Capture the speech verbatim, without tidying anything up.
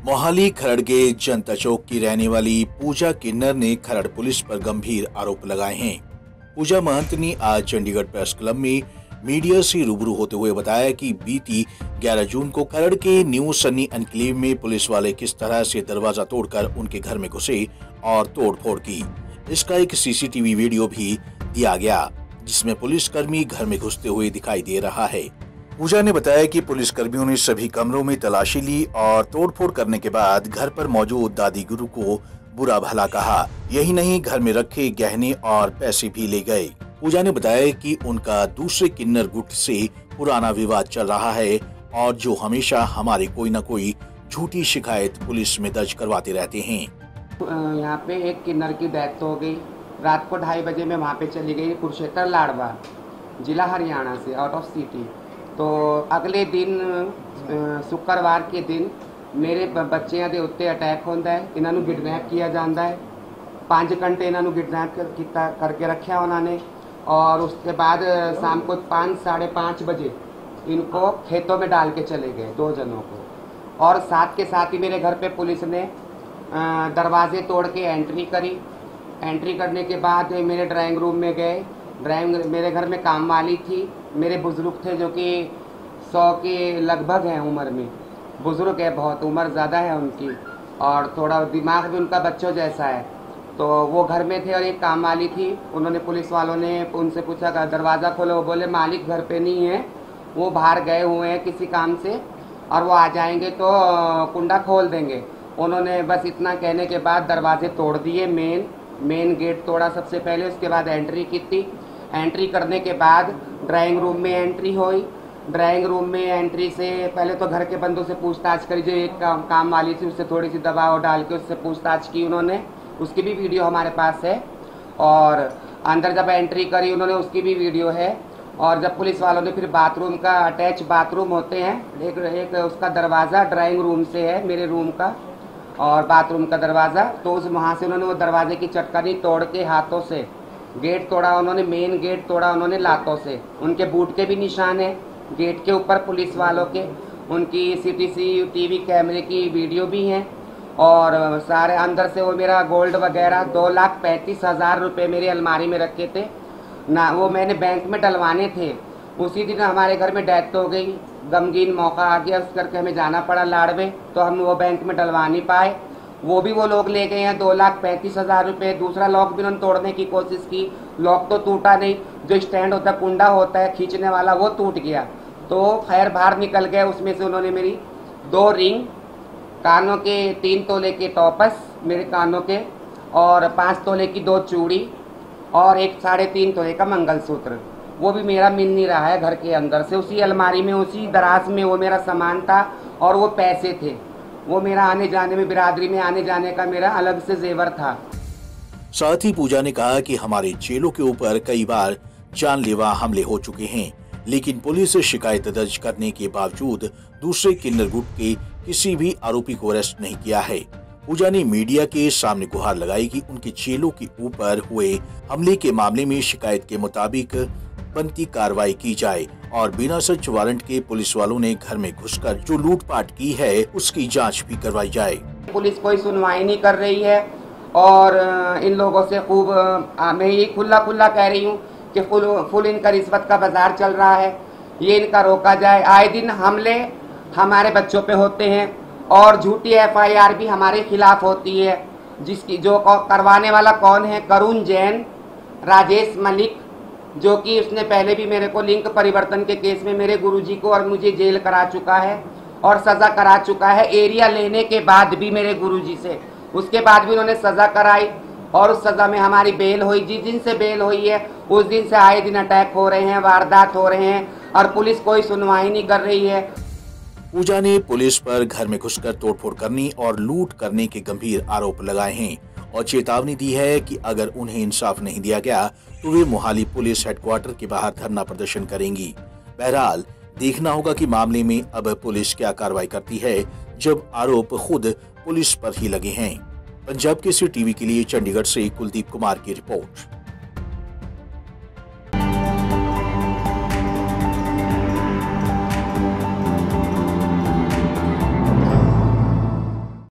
मोहाली खरड़ के जनता चौक की रहने वाली पूजा किन्नर ने खरड़ पुलिस पर गंभीर आरोप लगाए हैं। पूजा महंत ने आज चंडीगढ़ प्रेस क्लब में मीडिया से रूबरू होते हुए बताया कि बीती ग्यारह जून को खरड़ के न्यू सन्नी एनक्लेव में पुलिस वाले किस तरह से दरवाजा तोड़कर उनके घर में घुसे और तोड़फोड़ की। इसका एक सीसीटीवी वीडियो भी दिया गया जिसमें पुलिसकर्मी घर में घुसते हुए दिखाई दे रहा है। पूजा ने बताया कि पुलिसकर्मियों ने सभी कमरों में तलाशी ली और तोड़फोड़ करने के बाद घर पर मौजूद दादी गुरु को बुरा भला कहा। यही नहीं, घर में रखे गहने और पैसे भी ले गए। पूजा ने बताया कि उनका दूसरे किन्नर गुट से पुराना विवाद चल रहा है और जो हमेशा हमारे कोई न कोई झूठी शिकायत पुलिस में दर्ज करवाते रहते हैं। यहाँ पे एक किन्नर की डेथ हो गई। रात को ढाई बजे मैं वहाँ पे चली गई, कुरुक्षेत्र लाडवा, जिला हरियाणा से, आउट ऑफ सिटी। तो अगले दिन शुक्रवार के दिन मेरे बच्चों के उत्ते अटैक होता है। इन्होंने किडनैप किया जाता है। पाँच घंटे इन्होंने किडनैप कर, करके रखा उन्होंने, और उसके बाद शाम को पाँच साढ़े पाँच बजे इनको खेतों में डाल के चले गए दो जनों को। और साथ के साथ ही मेरे घर पे पुलिस ने दरवाजे तोड़ के एंट्री करी। एंट्री करने के बाद मेरे ड्राइंग रूम में गए। ड्राइंग मेरे घर में काम वाली थी, मेरे बुज़ुर्ग थे जो कि सौ के लगभग हैं उम्र में, बुज़ुर्ग है, बहुत उम्र ज़्यादा है उनकी और थोड़ा दिमाग भी उनका बच्चों जैसा है। तो वो घर में थे और एक काम वाली थी। उन्होंने, पुलिस वालों ने उनसे पूछा कि दरवाज़ा खोलो। वो बोले मालिक घर पे नहीं है, वो बाहर गए हुए हैं किसी काम से और वो आ जाएंगे तो कुंडा खोल देंगे। उन्होंने बस इतना कहने के बाद दरवाजे तोड़ दिए। मेन मेन गेट तोड़ा सबसे पहले, उसके बाद एंट्री की थी। एंट्री करने के बाद ड्राइंग रूम में एंट्री हुई। ड्राइंग रूम में एंट्री से पहले तो घर के बंदों से पूछताछ करी। जो एक काम, काम वाली थी उससे थोड़ी सी दबाव डाल के उससे पूछताछ की उन्होंने, उसकी भी वीडियो हमारे पास है। और अंदर जब एंट्री करी उन्होंने, उसकी भी वीडियो है। और जब पुलिस वालों ने फिर बाथरूम का, अटैच बाथरूम होते हैं, एक एक उसका दरवाज़ा ड्राइंग रूम से है, मेरे रूम का और बाथरूम का दरवाज़ा, तो उस वहाँ से उन्होंने वो दरवाजे की चटकानी तोड़ के हाथों से गेट तोड़ा उन्होंने। मेन गेट तोड़ा उन्होंने लातों से। उनके बूट के भी निशान है गेट के ऊपर पुलिस वालों के। उनकी सीटीसी टीवी कैमरे की वीडियो भी हैं। और सारे अंदर से वो मेरा गोल्ड वगैरह दो लाख पैंतीस हज़ार रुपये मेरी अलमारी में रखे थे ना, वो मैंने बैंक में डलवाने थे। उसी दिन हमारे घर में डेथ हो गई, गमगीन मौका आ गया, उस करके हमें जाना पड़ा लाड़वे, तो हम वो बैंक में डलवा नहीं पाए। वो भी वो लोग ले गए हैं दो लाख पैंतीस हज़ार रुपये। दूसरा लॉक भी उन्होंने तोड़ने की कोशिश की, लॉक तो टूटा नहीं, जो स्टैंड होता है, कुंडा होता है खींचने वाला, वो टूट गया। तो खैर बाहर निकल गए। उसमें से उन्होंने मेरी दो रिंग, कानों के तीन तोले के टॉपस मेरे कानों के, और पाँच तोले की दो चूड़ी और एक साढ़े तीन तोले का मंगलसूत्र, वो भी मेरा मिल नहीं रहा है घर के अंदर से। उसी अलमारी में, उसी दराज में वो मेरा सामान था और वो पैसे थे। वो मेरा आने जाने में, बिरादरी में आने जाने का मेरा अलग से जेवर था। साथ ही पूजा ने कहा कि हमारे चेलों के ऊपर कई बार जानलेवा हमले हो चुके हैं, लेकिन पुलिस शिकायत दर्ज करने के बावजूद दूसरे किन्नर गुट के किसी भी आरोपी को अरेस्ट नहीं किया है। पूजा ने मीडिया के सामने गुहार लगाई कि उनके चेलों के ऊपर हुए हमले के मामले में शिकायत के मुताबिक बनती कार्रवाई की जाए और बिना सर्च वारंट के पुलिस वालों ने घर में घुसकर जो लूटपाट की है उसकी जांच भी करवाई जाए। पुलिस कोई सुनवाई नहीं कर रही है और इन लोगों से खूब, मैं ये खुला खुला कह रही हूँ कि फुल फुल इनका रिश्वत का बाजार चल रहा है, ये इनका रोका जाए। आए दिन हमले हमारे बच्चों पे होते हैं और झूठी एफ आई आर भी हमारे खिलाफ होती है, जिसकी जो करवाने वाला कौन है, करुण जैन, राजेश मलिक, जो कि उसने पहले भी मेरे को लिंक परिवर्तन के केस में मेरे गुरुजी को और मुझे जेल करा चुका है और सज़ा करा चुका है। एरिया लेने के बाद भी मेरे गुरुजी से, उसके बाद भी उन्होंने सज़ा कराई और उस सज़ा में हमारी बेल हुई। जिस दिन से बेल हुई है उस दिन से आए दिन अटैक हो रहे हैं, वारदात हो रहे हैं और पुलिस कोई सुनवाई नहीं कर रही है। पूजा ने पुलिस पर घर में घुसकर तोड़फोड़ करने और लूट करने के गंभीर आरोप लगाए हैं और चेतावनी दी है कि अगर उन्हें इंसाफ नहीं दिया गया तो वे मोहाली पुलिस हेडक्वार्टर के बाहर धरना प्रदर्शन करेंगी। बहरहाल देखना होगा कि मामले में अब पुलिस क्या कार्रवाई करती है, जब आरोप खुद पुलिस पर ही लगे हैं। पंजाब केसरी टीवी के लिए चंडीगढ़ से कुलदीप कुमार की रिपोर्ट।